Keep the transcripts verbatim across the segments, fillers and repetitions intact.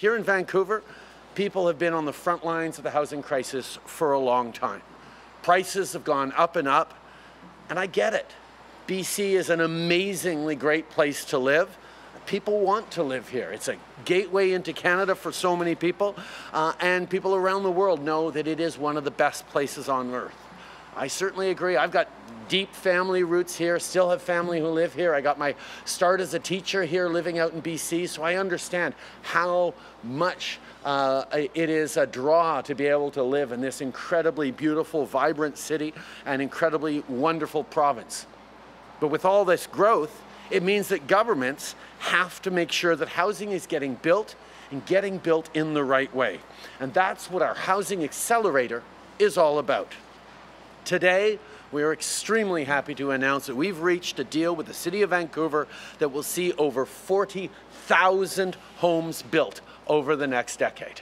Here in Vancouver, people have been on the front lines of the housing crisis for a long time. Prices have gone up and up, and I get it. B C is an amazingly great place to live. People want to live here. It's a gateway into Canada for so many people, uh, and people around the world know that it is one of the best places on earth. I certainly agree. I've got deep family roots here, still have family who live here. I got my start as a teacher here living out in B C, so I understand how much uh, it is a draw to be able to live in this incredibly beautiful, vibrant city and incredibly wonderful province. But with all this growth, it means that governments have to make sure that housing is getting built and getting built in the right way. And that's what our Housing Accelerator is all about. Today, we are extremely happy to announce that we've reached a deal with the City of Vancouver that will see over forty thousand homes built over the next decade.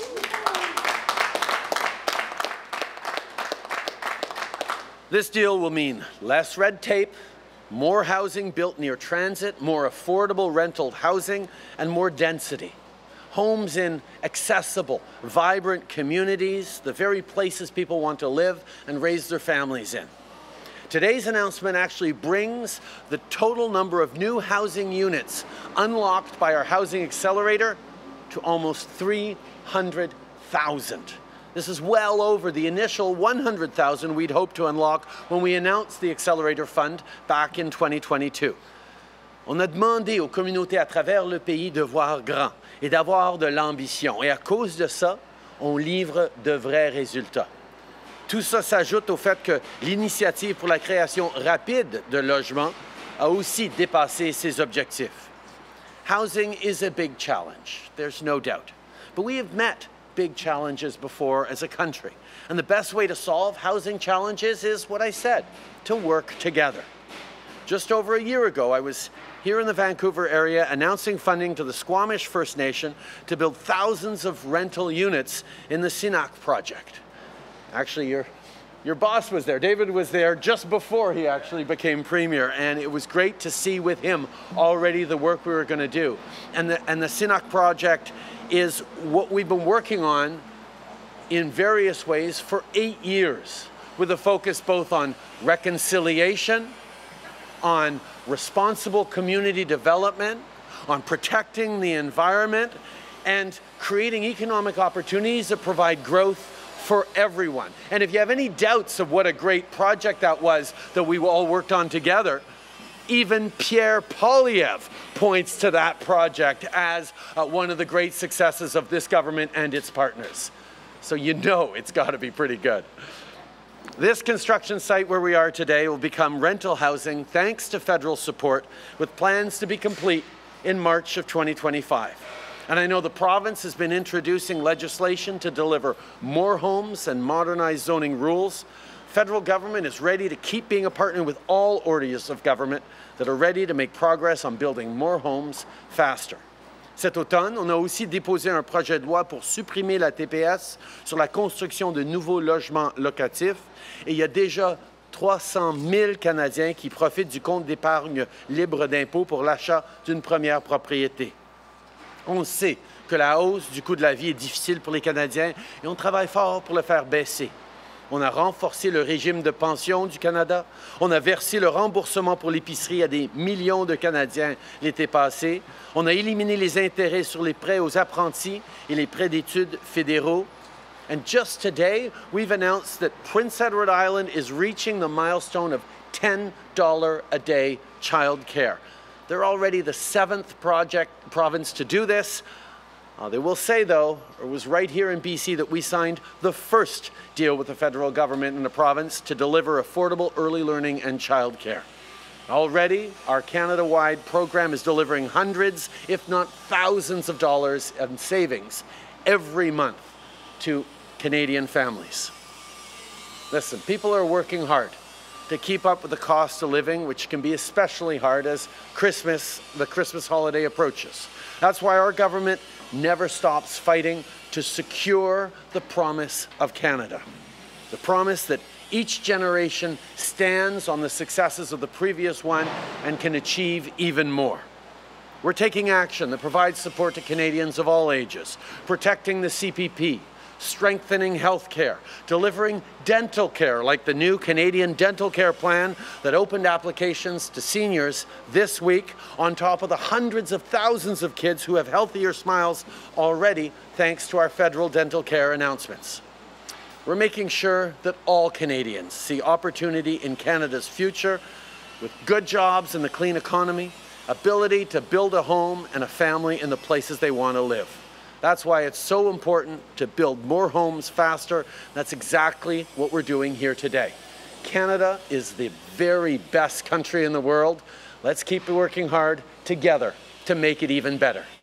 This deal will mean less red tape, more housing built near transit, more affordable rental housing, and more density. Homes in accessible, vibrant communities, the very places people want to live and raise their families in. Today's announcement actually brings the total number of new housing units unlocked by our Housing Accelerator to almost three hundred thousand. This is well over the initial one hundred thousand we'd hoped to unlock when we announced the Accelerator Fund back in twenty twenty-two. On a demandé aux communautés à travers le pays de voir grand et d'avoir de l'ambition. Et à cause de ça, on livre de vrais résultats. Tout ça s'ajoute au fait que l'initiative pour la création rapide de logements a aussi dépassé ses objectifs. Housing is a big challenge, there's no doubt. But we have met big challenges before as a country. And the best way to solve housing challenges is what I said, to work together. Just over a year ago, I was here in the Vancouver area announcing funding to the Squamish First Nation to build thousands of rental units in the Sinac project. Actually, your, your boss was there. David was there just before he actually became Premier, and it was great to see with him already the work we were going to do. And the, and the Sinac project is what we've been working on in various ways for eight years, with a focus both on reconciliation, on responsible community development, on protecting the environment, and creating economic opportunities that provide growth for everyone. And if you have any doubts of what a great project that was that we all worked on together, even Pierre Poilievre points to that project as uh, one of the great successes of this government and its partners. So you know it's got to be pretty good. This construction site where we are today will become rental housing thanks to federal support, with plans to be complete in March of twenty twenty-five. And I know the province has been introducing legislation to deliver more homes and modernize zoning rules. Federal government is ready to keep being a partner with all areas of government that are ready to make progress on building more homes faster. Cet automne, on a aussi déposé un projet de loi pour supprimer la T P S sur la construction de nouveaux logements locatifs, et il y a déjà trois cent mille Canadiens qui profitent du compte d'épargne libre d'impôt pour l'achat d'une première propriété. On sait que la hausse du coût de la vie est difficile pour les Canadiens et on travaille fort pour le faire baisser. On a renforcé le régime de pension du Canada. On a versé le remboursement pour l'épicerie à des millions de Canadiens l'été passé. On a éliminé les intérêts sur les prêts aux apprentis et les prêts d'études fédéraux. And just today, we've announced that Prince Edward Island is reaching the milestone of ten dollars a day child care. They're already the seventh project province to do this. Uh, they will say, though, it was right here in B C that we signed the first deal with the federal government in the province to deliver affordable early learning and childcare. Already, our Canada-wide program is delivering hundreds, if not thousands of dollars in savings every month to Canadian families. Listen, people are working hard to keep up with the cost of living, which can be especially hard as Christmas, the Christmas holiday approaches. That's why our government never stops fighting to secure the promise of Canada. The promise that each generation stands on the successes of the previous one and can achieve even more. We're taking action that provides support to Canadians of all ages, protecting the C P P, strengthening health care, delivering dental care like the new Canadian Dental Care Plan that opened applications to seniors this week, on top of the hundreds of thousands of kids who have healthier smiles already thanks to our federal dental care announcements. We're making sure that all Canadians see opportunity in Canada's future with good jobs and the clean economy, ability to build a home and a family in the places they want to live. That's why it's so important to build more homes faster. That's exactly what we're doing here today. Canada is the very best country in the world. Let's keep working hard together to make it even better.